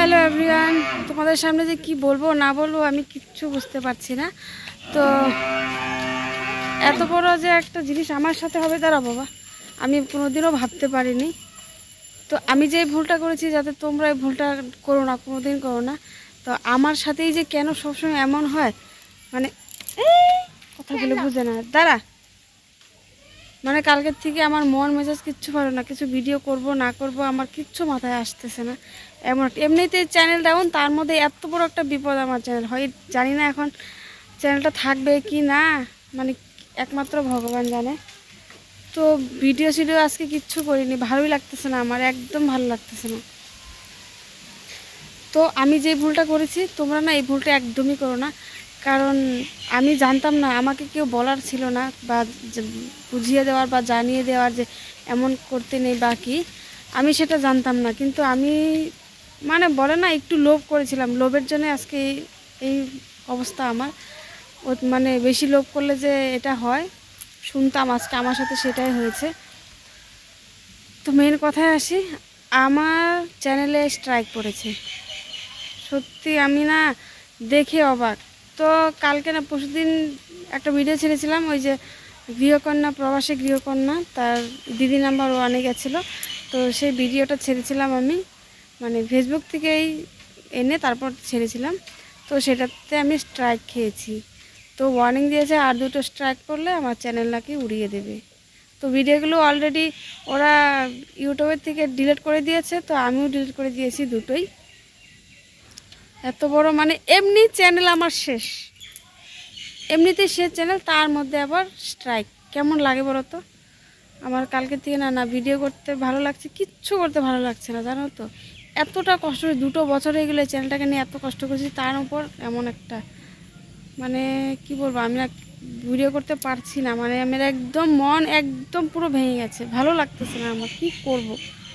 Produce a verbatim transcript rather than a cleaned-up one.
Hello everyone, তোমাদের সামনে যে কি বলবো না বলবো আমি কিচ্ছু বুঝতে পারছি না। তো এত বড় যে একটা জিনিস আমার সাথে হবে তারা বাবা আমি কোনোদিনও ভাবতে পারিনি। তো আমি যে ভুলটা করেছি যাতে তোমরা এই ভুলটা করো না, কোনোদিন করো না। তো আমার সাথেই যে কেন সবসময় এমন হয়, মানে কথাগুলো বুঝে না দাঁড়া, মানে কালকের থেকে আমার মন মেজাজ কিচ্ছু ভালো না, কিছু ভিডিও করব না করব আমার কিচ্ছু মাথায় আসতেছে না। এমন এমনিতেই চ্যানেল ডাউন, তার মধ্যে এত বড় একটা বিপদ আমার চ্যানেল হয়, জানি না এখন চ্যানেলটা থাকবে কি না, মানে একমাত্র ভগবান জানে। তো ভিডিও সিডিও আজকে কিচ্ছু করিনি, ভালোই লাগতেছে না, আমার একদম ভালো লাগতেছে না। তো আমি যে ভুলটা করেছি তোমরা না এই ভুলটা একদমই করো না, কারণ আমি জানতাম না, আমাকে কেউ বলার ছিল না বা বুঝিয়ে দেওয়ার বা জানিয়ে দেওয়ার যে এমন করতে নেই বা কি, আমি সেটা জানতাম না। কিন্তু আমি মানে বলে না একটু লোভ করেছিলাম, লোভের জন্য আজকে এই এই অবস্থা আমার। মানে বেশি লোভ করলে যে এটা হয় শুনতাম, আজকে আমার সাথে সেটাই হয়েছে। তো মেন কথায় আসি, আমার চ্যানেলে স্ট্রাইক পড়েছে, সত্যি আমি না দেখে অবাক। তো কালকে না পরশুদিন একটা ভিডিও ছেড়েছিলাম, ওই যে গৃহকন্যা, প্রবাসী গৃহকন্যা, তার দিদি নাম্বার ওয়ানে গেছিলো। তো সেই ভিডিওটা ছেড়েছিলাম আমি, মানে ফেসবুক থেকেই এনে তারপর ছেড়েছিলাম। তো সেটাতে আমি স্ট্রাইক খেয়েছি। তো ওয়ার্নিং দিয়েছে আর দুটো স্ট্রাইক করলে আমার চ্যানেল নাকি উড়িয়ে দেবে। তো ভিডিওগুলো অলরেডি ওরা ইউটিউবের থেকে ডিলিট করে দিয়েছে, তো আমিও ডিলিট করে দিয়েছি দুটোই। এত বড় মানে এমনি চ্যানেল আমার শেষ, এমনিতেই শেষ চ্যানেল, তার মধ্যে আবার স্ট্রাইক, কেমন লাগে বলো তো? আমার কালকে থেকে না না ভিডিও করতে ভালো লাগছে, কিচ্ছু করতে ভালো লাগছে না, জানো তো। এতটা কষ্ট, দুটো বছর হয়ে গেলে চ্যানেলটাকে নিয়ে এত কষ্ট করেছি, তার উপর এমন একটা, মানে কি বলবো, আমি না ভিডিও করতে পারছি না, মানে আমার একদম মন একদম পুরো ভেঙে গেছে, ভালো লাগতেছে না আমার, কি করব।